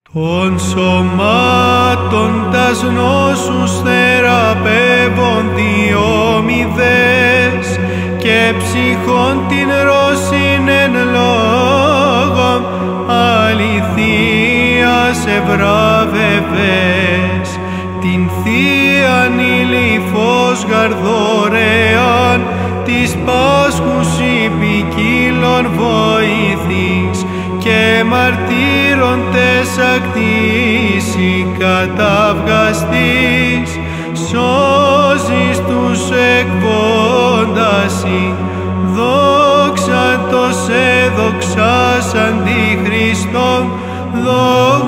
Των σωμάτων τας νόσους θεραπεύων διόμηδες και ψυχών την ρώσιν εν λόγων αληθείας ευράβευες, την Θείαν ηλιφώς γαρδωρεάν της Πάσχους ποικίλων βοηθείς και μαρτύρων τες ακτήσει καταυγαστείς, σώζεις τους εκβόντασι, δόξα το σε δοξάσαντι Χριστόν,